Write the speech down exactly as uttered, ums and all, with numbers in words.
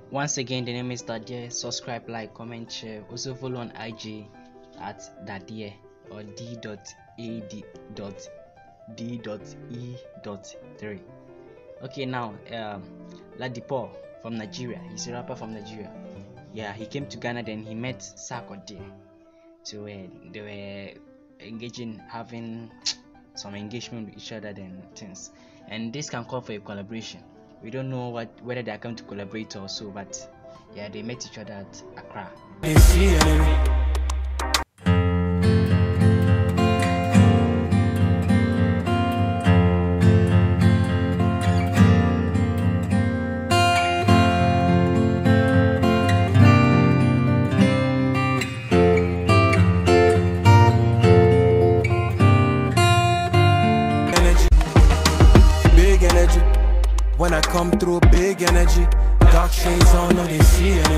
Once again, the name is Dadie. Subscribe, like, comment, share. Also follow on I G at Dadie or D dot A D dot D dot E dot three. Okay, now um, Ladipoe from Nigeria. He's a rapper from Nigeria. Yeah, he came to Ghana, then he met Sarkodie. So uh, they were engaging, having some engagement with each other, then things. And this can call for a collaboration. We don't know what whether they are going to collaborate or so, but yeah, they met each other at Accra. When I come through, big energy, dark shades on, no they see